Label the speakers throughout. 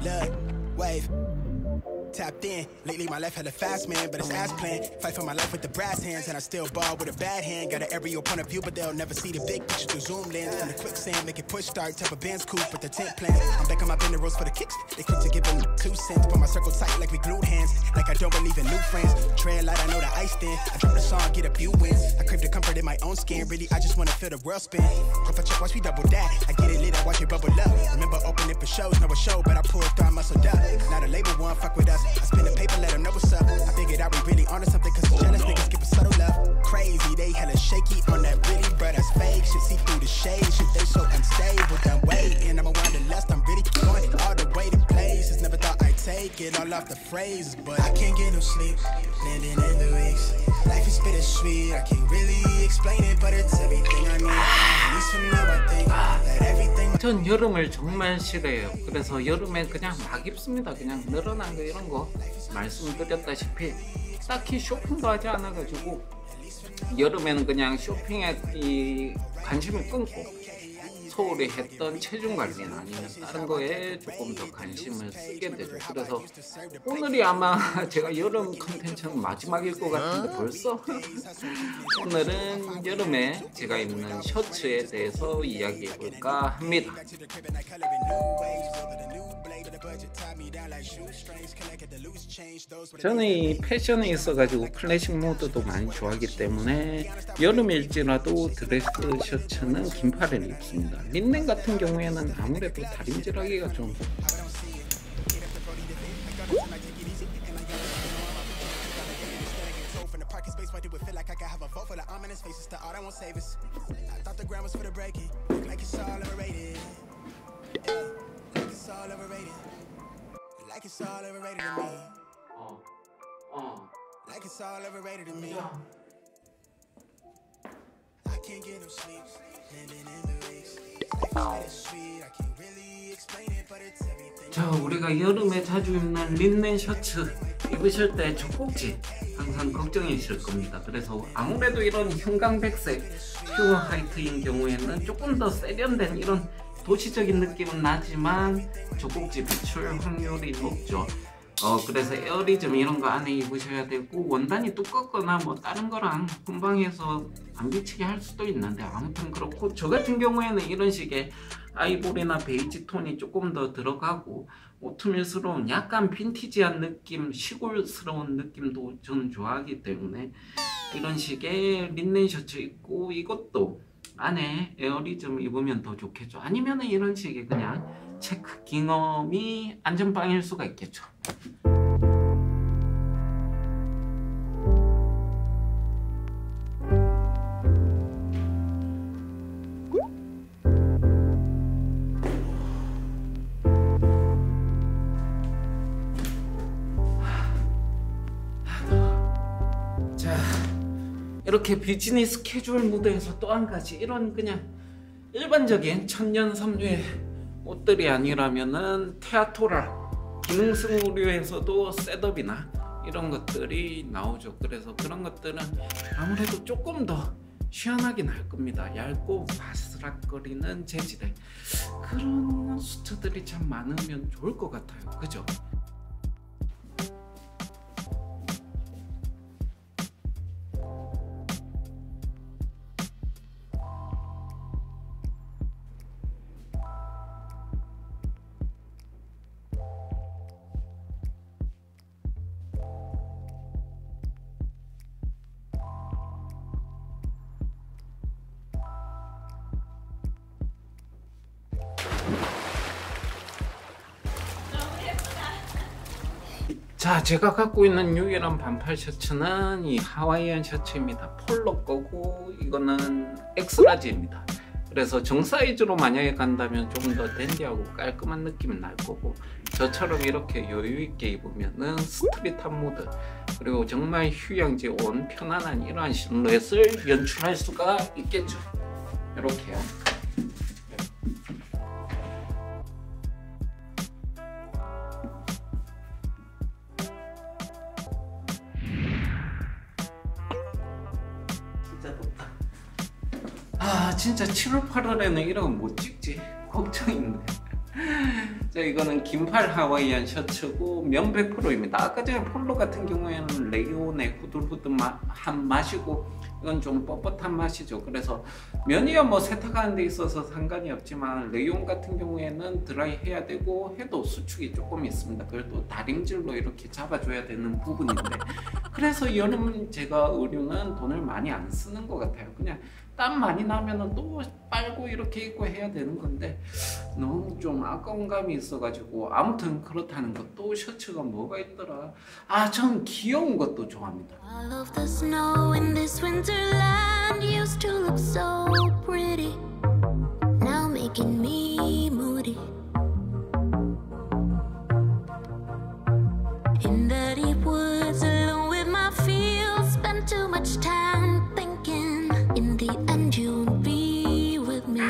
Speaker 1: Look, wave. Tapped in. Lately my life had a fast man, but it's ass plan. Fight for my life with the brass hands, and I still ball with a bad hand. Got an aerial point of view, but they'll never see the big picture through zoom lens. From the quicksand, make it push start, type of Benz coupe with the tent plan. I'm back on my bender rolls for the kicks. They quick to give them 2 cents. Put my circle tight like we glued hands. Like I don't believe in new friends. Tread light, I know the ice thin. I drop the song, get a few wins. I crave the comfort in my own skin. Really, I just wanna feel the world spin. If I check, watch me double that. I get it lit, I watch it bubble up. Remember opening for shows, no a show, but I pulled through, I muscled up. Now the label one fuck with us. I spin the paper, let them know what's up. I figured out we really onto something, cause jealous niggas give a subtle love. Crazy, they hella shaky on that really, bruh, that's fake. Shit, see through the shade, shit, they so unstable. Done waiting, I'm a wanderlust, I'm really going all the way to places. Never thought I'd take it all off the phrases, but I can't get no sleep, landing in the weeks. Life is bittersweet, I can't really explain it, but it's everything I need. At least for now, I think that everything.
Speaker 2: 전 여름을 정말 싫어해요. 그래서 여름에 그냥 막 입습니다. 그냥 늘어난 거 이런 거 말씀드렸다시피 딱히 쇼핑도 하지 않아가지고 여름에는 그냥 쇼핑에 이 관심을 끊고 소홀히 했던 체중 관리나 아니면 다른 거에 조금 더 관심을 쓰게 되죠. 그래서 오늘이 아마 제가 여름 컨텐츠는 마지막일 것 같은데 벌써 오늘은 여름에 제가 입는 셔츠에 대해서 이야기해 볼까 합니다. 저는 이 패션에 있어가지고 클래식 모드도 많이 좋아하기 때문에 여름일지라도 드레스 셔츠는 긴팔을 입습니다. 린넨 같은 경우에는 아무래도 다림질하기가 좀
Speaker 1: Like it's all overrated to me. Like it's all overrated to me. I can't get no sleep, landing in the weeks. Life is bittersweet, I can't really explain it, but it's everything.
Speaker 2: 자, 우리가 여름에 자주 입는 린넨 셔츠 입으실 때 젖꼭지 항상 걱정이실 겁니다. 그래서 아무래도 이런 형광백색 퓨어 화이트인 경우에는 조금 더 세련된 이런 도시적인 느낌은 나지만 젖꼭지 비출 확률이 높죠. 그래서 에어리즘 이런 거 안에 입으셔야 되고 원단이 두껍거나 뭐 다른 거랑 혼방해서 안 비치게 할 수도 있는데 아무튼 그렇고 저 같은 경우에는 이런 식의 아이보리나 베이지 톤이 조금 더 들어가고 오트밀스러운 약간 빈티지한 느낌, 시골스러운 느낌도 저는 좋아하기 때문에 이런 식의 린넨 셔츠 입고 이것도 안에 에어리즘 입으면 더 좋겠죠. 아니면 이런 식의 그냥 체크 깅엄이 안전빵일 수가 있겠죠. 이렇게 비즈니스 캐주얼 무드에서 또 한 가지 이런 그냥 일반적인 천년 섬유의 옷들이 아니라면은 테아토랄 기능성의류에서도 셋업이나 이런 것들이 나오죠. 그래서 그런 것들은 아무래도 조금 더 시원하긴 할 겁니다. 얇고 바스락거리는 재질의 그런 수트들이 참 많으면 좋을 것 같아요. 그죠? 자, 제가 갖고 있는 유일한 반팔 셔츠는 이 하와이안 셔츠입니다. 폴로 거고 이거는 엑스라지입니다. 그래서 정사이즈로 만약에 간다면 좀 더 댄디하고 깔끔한 느낌이 날 거고 저처럼 이렇게 여유있게 입으면은 스트릿한 무드 그리고 정말 휴양지 온 편안한 이러한 실루엣을 연출할 수가 있겠죠. 이렇게요. 진짜 7월 8월에는 이런 거 못 찍지 걱정인데 자, 이거는 긴팔 하와이안 셔츠고 면 100%입니다. 아까 전에 폴로 같은 경우에는 레이온의 후들후들한 맛이고 이건 좀 뻣뻣한 맛이죠. 그래서 면이야 뭐 세탁하는 데 있어서 상관이 없지만 레이온 같은 경우에는 드라이 해야 되고 해도 수축이 조금 있습니다. 그걸 또 다림질로 이렇게 잡아줘야 되는 부분인데 그래서 여름 제가 의류는 돈을 많이 안 쓰는 것 같아요. 그냥 땀 많이 나면은 또 빨고 이렇게 입고 해야 되는 건데 너무 좀 아까운 감이 있어가지고 아무튼 그렇다는 것. 또 셔츠가 뭐가 있더라. 아, 전 귀여운 것도 좋아합니다.
Speaker 3: All of the snow in this winterland used to look so pretty, now making me moody. In the deep woods alone with my fields, spend too much time thinking. In the end you'll be with me.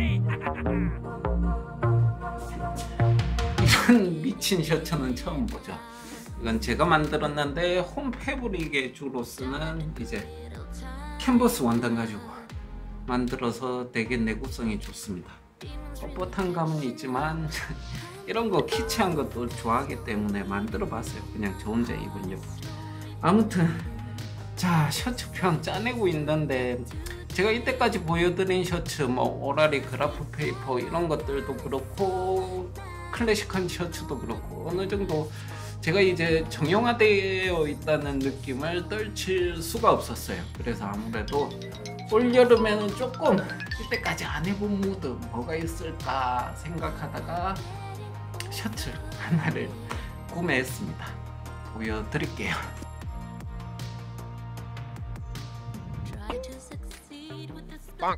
Speaker 2: 이런 미친 셔츠는 처음 보죠. 이건 제가 만들었는데 홈 패브릭에 주로 쓰는 이제 캔버스 원단 가지고 만들어서 되게 내구성이 좋습니다. 뻣뻣한 감은 있지만 이런 거 키치한 것도 좋아하기 때문에 만들어 봤어요. 그냥 저 혼자 입으려고. 아무튼 자, 셔츠평 짜내고 있는데 제가 이때까지 보여드린 셔츠 뭐 오라리 그라프 페이퍼 이런 것들도 그렇고 클래식한 셔츠도 그렇고 어느 정도 제가 이제 정형화되어 있다는 느낌을 떨칠 수가 없었어요. 그래서 아무래도 올여름에는 조금 이때까지 안 해본 무드 뭐가 있을까 생각하다가 셔츠 하나를 구매했습니다. 보여드릴게요.
Speaker 3: 빵.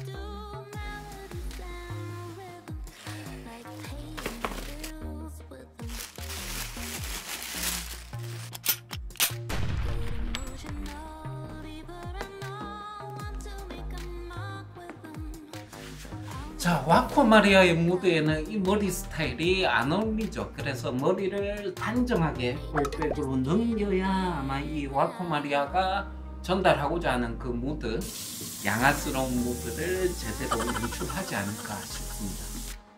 Speaker 2: 자, 와코 마리아의 무드에는 이 머리 스타일이 안 어울리죠. 그래서 머리를 단정하게 볼백으로 넘겨야 아마 이 와코 마리아가 전달하고자 하는 그 무드, 양아스러운 무드를 제대로 연출하지 않을까 싶습니다.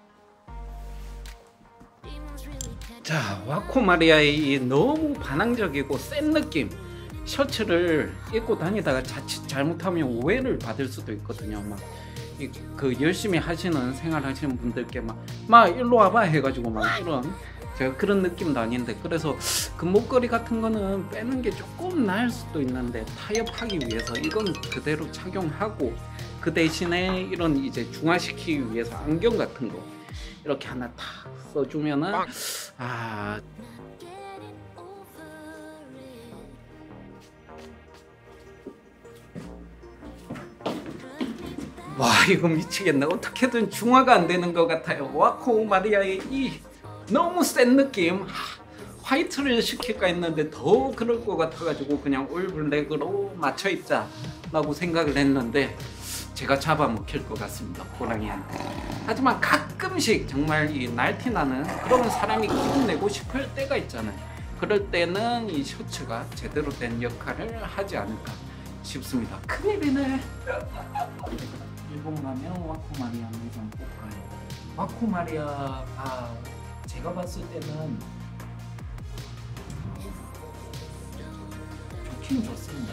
Speaker 2: 자, 와코 마리아의 이 너무 반항적이고 센 느낌 셔츠를 입고 다니다가 자칫 잘못하면 오해를 받을 수도 있거든요. 그 열심히 하시는 생활하시는 분들께 막 일로 와봐 해가지고 막 이런 제가 그런 느낌도 아닌데, 그래서 그 목걸이 같은 거는 빼는 게 조금 나을 수도 있는데 타협하기 위해서 이건 그대로 착용하고 그 대신에 이런 이제 중화시키기 위해서 안경 같은 거 이렇게 하나 탁 써주면은 와, 이거 미치겠네. 어떻게든 중화가 안 되는 것 같아요. 와코 마리아의 이 너무 센 느낌, 화이트를 시킬까 했는데 더 그럴 것 같아가지고 그냥 올 블랙으로 맞춰 입자 라고 생각을 했는데 제가 잡아먹힐 것 같습니다, 호랑이한테. 하지만 가끔씩 정말 이 날티나는 그런 사람이 기분 내고 싶을 때가 있잖아요. 그럴 때는 이 셔츠가 제대로 된 역할을 하지 않을까 싶습니다. 큰일이네. 일본 가면 와코 마리아 매장 꼭 가요. 와코 마리아가 제가 봤을 때는 좋긴 좋습니다.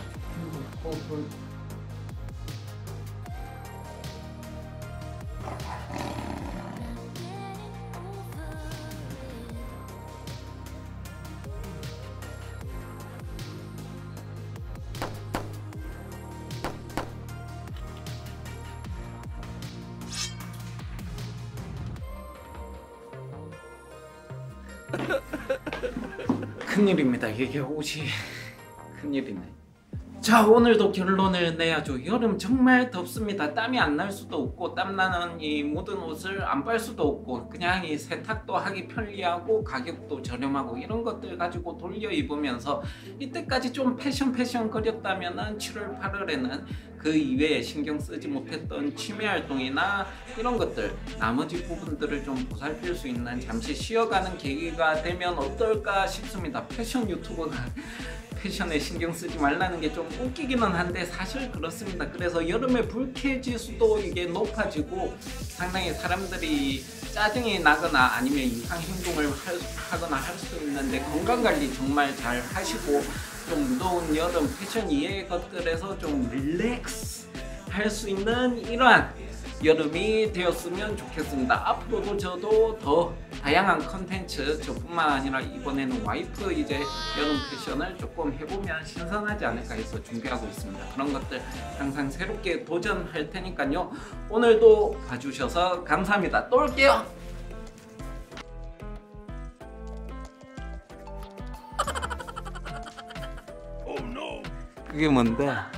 Speaker 2: 큰일입니다. 이게 옷이 큰일이네. 자, 오늘도 결론을 내야죠. 여름 정말 덥습니다. 땀이 안 날 수도 없고 땀나는 이 묻은 옷을 안 빨 수도 없고 그냥 이 세탁도 하기 편리하고 가격도 저렴하고 이런 것들 가지고 돌려 입으면서 이때까지 좀 패션 거렸다면은 7월 8월에는 그 이외에 신경 쓰지 못했던 취미 활동이나 이런 것들 나머지 부분들을 좀 보살필 수 있는 잠시 쉬어가는 계기가 되면 어떨까 싶습니다. 패션 유튜버가 패션에 신경 쓰지 말라는 게 좀 웃기기는 한데 사실 그렇습니다. 그래서 여름에 불쾌지수도 이게 높아지고 상당히 사람들이 짜증이 나거나 아니면 이상 행동을 하거나 할 수 있는데 건강관리 정말 잘 하시고 좀 무더운 여름 패션 이외의 것들에서 좀 릴렉스 할 수 있는 이러한 여름이 되었으면 좋겠습니다. 앞으로도 저도 더 다양한 컨텐츠 저뿐만 아니라 이번에는 와이프 이제 여름 패션을 조금 해보면 신선하지 않을까 해서 준비하고 있습니다. 그런 것들 항상 새롭게 도전할 테니까요. 오늘도 봐주셔서 감사합니다. 또 올게요. 그게 뭔데?